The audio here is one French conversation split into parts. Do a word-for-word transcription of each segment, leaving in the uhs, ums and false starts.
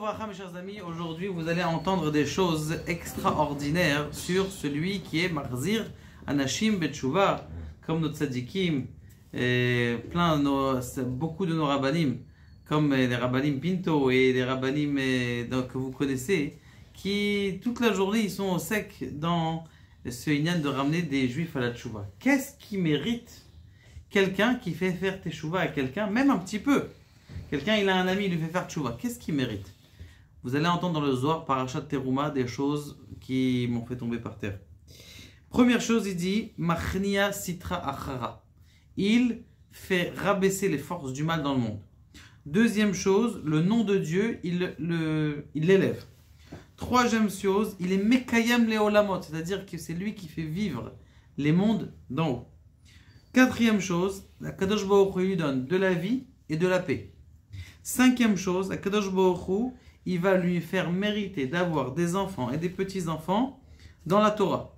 Uvracha, mes chers amis, aujourd'hui vous allez entendre des choses extraordinaires sur celui qui est Marzir Anashim Betchouva, comme notre tzadikim, et plein de nos, beaucoup de nos rabbanim, comme les rabbanim Pinto et les rabbanim que vous connaissez, qui toute la journée ils sont au sec dans ce inyan de ramener des juifs à la tchouva. Qu'est-ce qui mérite quelqu'un qui fait faire teshuva à quelqu'un, même un petit peu? Quelqu'un, il a un ami, il lui fait faire tchouva. Qu'est-ce qu'il mérite? Vous allez entendre dans le Zohar, Parashat Teruma, des choses qui m'ont fait tomber par terre. Première chose, il dit Machnia Sitra Achara. Il fait rabaisser les forces du mal dans le monde. Deuxième chose, le nom de Dieu, il l'élève. Troisième chose, il est Mekayam Leolamot, c'est-à-dire que c'est lui qui fait vivre les mondes d'en haut. Quatrième chose, la Kadosh Baruch Hu lui donne de la vie et de la paix. Cinquième chose, la Kadosh Baruch Hu, il va lui faire mériter d'avoir des enfants et des petits-enfants dans la Torah.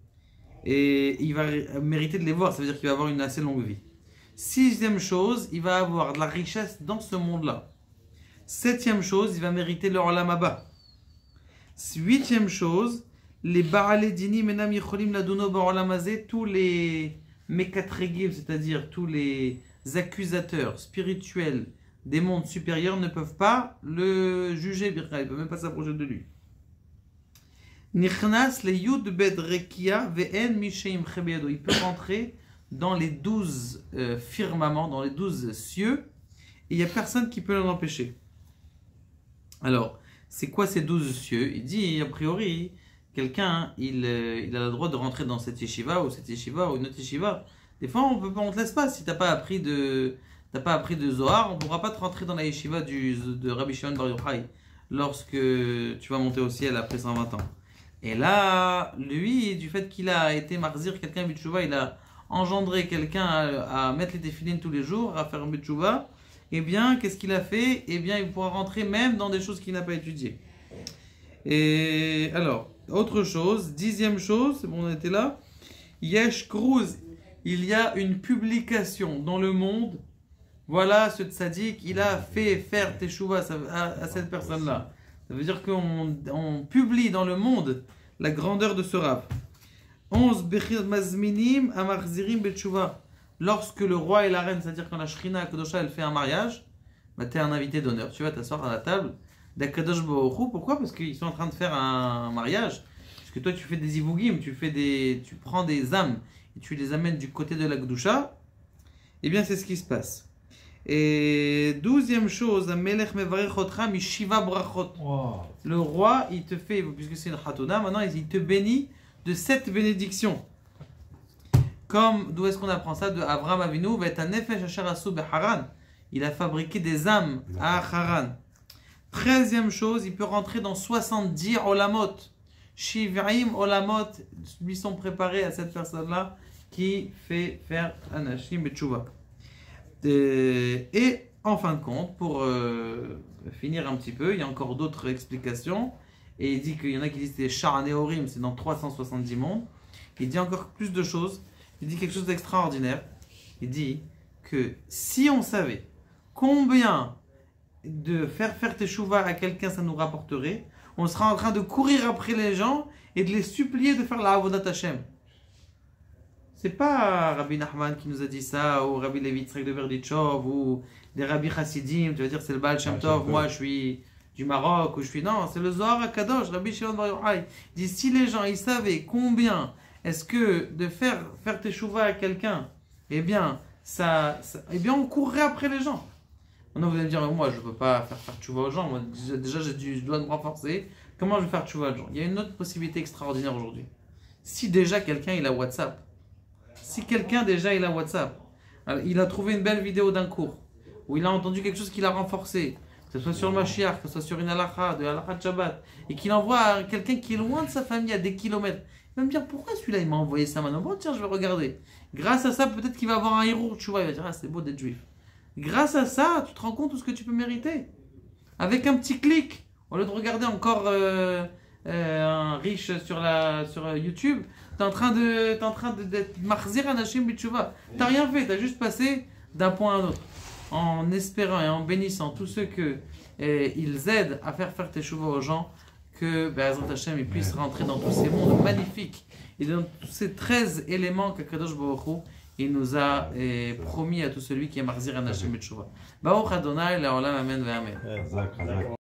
Et il va mériter de les voir, ça veut dire qu'il va avoir une assez longue vie. Sixième chose, il va avoir de la richesse dans ce monde-là. Septième chose, il va mériter le Olam Haba. Huitième chose, les Ba'alei Dinim Enam Yecholim Laduno Ba'olam Hazeh, tous les Mekatregim, c'est-à-dire tous les accusateurs spirituels des mondes supérieurs ne peuvent pas le juger, ils ne peuvent même pas s'approcher de lui. Nichnas le Yud Bedrekia Ve'en Misheim Chebedo. Il peut rentrer dans les douze euh, firmaments, dans les douze cieux, et il n'y a personne qui peut l'en empêcher. Alors, c'est quoi ces douze cieux? Il dit, a priori, quelqu'un, il, euh, il a le droit de rentrer dans cette yeshiva, ou cette yeshiva, ou une autre yeshiva. Des fois, on ne te laisse pas. Si tu n'as pas appris de... T'as pas appris de Zohar, on ne pourra pas te rentrer dans la yeshiva du, de Rabbi Shimon Bar Yochai lorsque tu vas monter au ciel après cent vingt ans. Et là, lui, du fait qu'il a été marzir quelqu'un Betchouva, il a engendré quelqu'un à, à mettre les téfilines tous les jours, à faire Betchouva, eh bien, qu'est-ce qu'il a fait? Eh bien, il pourra rentrer même dans des choses qu'il n'a pas étudiées. Et alors, autre chose, dixième chose, c'est bon, on était là. Yesh Cruz, il y a une publication dans le monde. Voilà, ce tzaddik, il a fait faire teshuva à, à cette personne-là. Ça veut dire qu'on on publie dans le monde la grandeur de ce rab. onze Bechir Mazminim Amarzirim Betchouva. Lorsque le roi et la reine, c'est-à-dire quand la Shrina Kadosha, elle fait un mariage, bah, tu es un invité d'honneur. Tu vas t'asseoir à la table d'Akadosh Baruch Hu. Pourquoi? Parce qu'ils sont en train de faire un mariage. Parce que toi, tu fais des ivugim, tu, fais des, tu prends des âmes et tu les amènes du côté de la Kedusha. Eh bien, c'est ce qui se passe. Et douzième chose, le roi, il te fait, puisque c'est une khatuna, maintenant il te bénit de sept bénédictions. Comme, d'où est-ce qu'on apprend ça? De Avraham Avinu, il a fabriqué des âmes à Haran. Treizième chose, il peut rentrer dans soixante-dix olamot. Shiv'im olamot lui sont préparés à cette personne-là qui fait faire Anashim Betchouva. Et en fin de compte, pour euh, finir un petit peu, il y a encore d'autres explications. Et il dit qu'il y en a qui disent que c'est Sha'aneorim, c'est dans trois cent soixante-dix mondes. Il dit encore plus de choses. Il dit quelque chose d'extraordinaire. Il dit que si on savait combien de faire faire teshuva à quelqu'un ça nous rapporterait, on sera en train de courir après les gens et de les supplier de faire la Avodat Hashem. C'est pas Rabbi Nachman qui nous a dit ça, ou Rabbi Levi Yitzhak de Berdichov, ou des Rabbi Chassidim, tu vas dire c'est le Baal Shem Tov, moi je suis du Maroc, ou je suis... Non, c'est le Zohar HaKadosh, Rabbi Shimon Bar Yochai. Il dit, si les gens, ils savaient combien est-ce que de faire, faire teshuva à quelqu'un, eh bien, ça, ça, eh bien, on courrait après les gens. Maintenant, vous allez me dire, moi, je ne peux pas faire faire teshuva aux gens, moi, déjà, je dois me renforcer. Comment je vais faire teshuva aux gens? Il y a une autre possibilité extraordinaire aujourd'hui. Si déjà quelqu'un, il a WhatsApp, si quelqu'un déjà il a WhatsApp, il a trouvé une belle vidéo d'un cours, où il a entendu quelque chose qui l'a renforcé, que ce soit sur le Mashiach, que ce soit sur une halakha, de halakha de Shabbat, et qu'il envoie à quelqu'un qui est loin de sa famille à des kilomètres, il va me dire pourquoi celui-là il m'a envoyé ça maintenant? Bon tiens, je vais regarder. Grâce à ça, peut-être qu'il va avoir un héros, tu vois, il va dire ah c'est beau d'être juif. Grâce à ça, tu te rends compte de ce que tu peux mériter. Avec un petit clic, au lieu de regarder encore euh, euh, un riche sur, la, sur YouTube, tu es en train de t'es en train d'être marzir anashim bitchouva. Tu n'as rien fait, tu as juste passé d'un point à un autre. En espérant et en bénissant tous ceux que et ils aident à faire faire teshuva aux gens, que Be'ezrat Hashem ils puissent rentrer dans tous ces mondes magnifiques et dans tous ces treize éléments que Kadosh Baruch Hu il nous a eh, promis à tout celui qui est Marzir Anashim B'Teshuva. Baruch Adonai Le'olam Amen Ve'Amen.